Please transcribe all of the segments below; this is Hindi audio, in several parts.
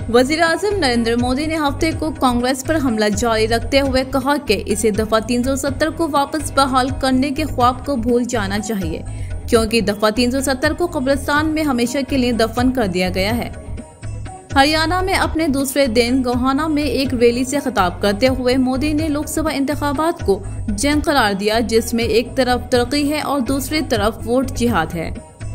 वज़ीर-ए-आज़म नरेंद्र मोदी ने हफ्ते को कांग्रेस पर हमला जारी रखते हुए कहा कि इसे दफा 370 को वापस बहाल करने के ख्वाब को भूल जाना चाहिए, क्योंकि दफा 370 को कब्रिस्तान में हमेशा के लिए दफन कर दिया गया है। हरियाणा में अपने दूसरे दिन गोहाना में एक रैली से खिताब करते हुए मोदी ने लोकसभा इंतखाबात को जंग करार दिया, जिसमें एक तरफ तरक्की है और दूसरी तरफ वोट जिहाद है।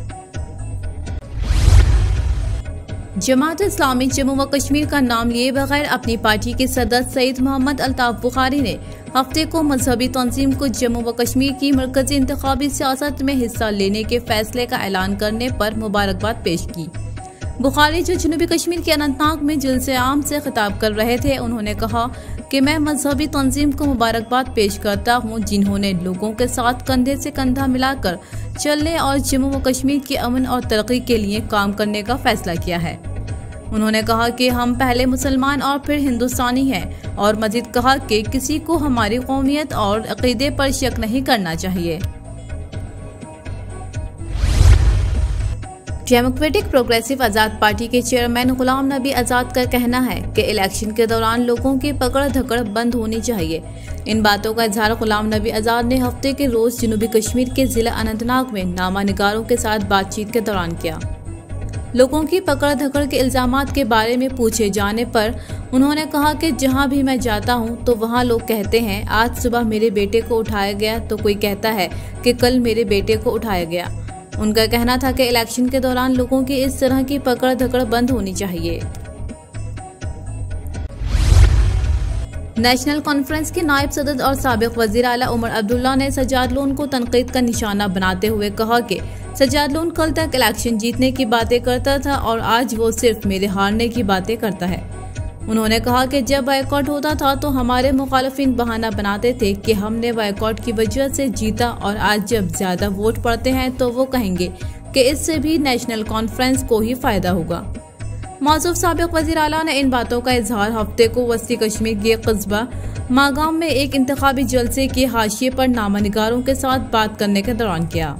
जमात-ए-इस्लामी जम्मू व कश्मीर का नाम लिए बगैर अपनी पार्टी के सदर सईद मोहम्मद अल्ताफ बुखारी ने हफ्ते को मजहबी तंजीम को जम्मू व कश्मीर की मरकजी इंतखाबी सियासत में हिस्सा लेने के फैसले का ऐलान करने पर मुबारकबाद पेश की। बुखारी, जो जनूबी कश्मीर के अनंतनाग में जुलूस आम से खिताब कर रहे थे, उन्होंने कहा कि मैं मजहबी तंजीम को मुबारकबाद पेश करता हूं, जिन्होंने लोगों के साथ कंधे से कंधा मिलाकर चलने और जम्मू व कश्मीर की अमन और तरक्की के लिए काम करने का फैसला किया है। उन्होंने कहा कि हम पहले मुसलमान और फिर हिंदुस्तानी हैं, और मजीद कहा कि किसी को हमारी कौमियत और अकीदे पर शक नहीं करना चाहिए। डेमोक्रेटिक प्रोग्रेसिव आजाद पार्टी के चेयरमैन गुलाम नबी आजाद का कहना है कि इलेक्शन के दौरान लोगों की पकड़ धकड़ बंद होनी चाहिए। इन बातों का इजहार गुलाम नबी आजाद ने हफ्ते के रोज जनूबी कश्मीर के जिला अनंतनाग में नामा निगारों के साथ बातचीत के दौरान किया। लोगों की पकड़ धकड़ के इल्जामात के बारे में पूछे जाने पर उन्होंने कहा कि जहां भी मैं जाता हूं तो वहां लोग कहते हैं आज सुबह मेरे बेटे को उठाया गया, तो कोई कहता है कि कल मेरे बेटे को उठाया गया। उनका कहना था कि इलेक्शन के दौरान लोगों की इस तरह की पकड़ धकड़ बंद होनी चाहिए। नेशनल कॉन्फ्रेंस के नायब सदर और साबिक वजीर आला उमर अब्दुल्ला ने सज्जाद लोन को तनकीद का निशाना बनाते हुए कहा कि सज्जाद लोन कल तक इलेक्शन जीतने की बातें करता था और आज वो सिर्फ मेरे हारने की बातें करता है। उन्होंने कहा कि जब बायकॉट होता था तो हमारे मुखालिफिन बहाना बनाते थे कि हमने बायकॉट की वजह से जीता, और आज जब ज्यादा वोट पड़ते हैं तो वो कहेंगे कि इससे भी नेशनल कॉन्फ्रेंस को ही फायदा होगा। मौजूद साबिक वजीर आला ने इन बातों का इजहार हफ्ते को वस्ती कश्मीर के कस्बा मागाम में एक इंतखाबी जलसे के हाशिए पर नामा निगारों के साथ बात करने के दौरान किया।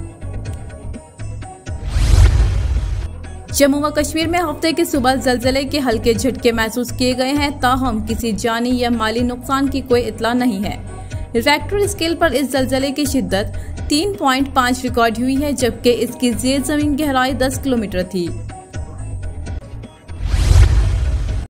जम्मू व कश्मीर में हफ्ते की सुबह जलजले के हल्के झटके महसूस किए गए हैं, ताहम किसी जानी या माली नुकसान की कोई इतला नहीं है। रिक्टर स्केल पर इस जलजले की शिद्दत 3.5 रिकॉर्ड हुई है, जबकि इसकी जेर जमीन गहराई 10 किलोमीटर थी।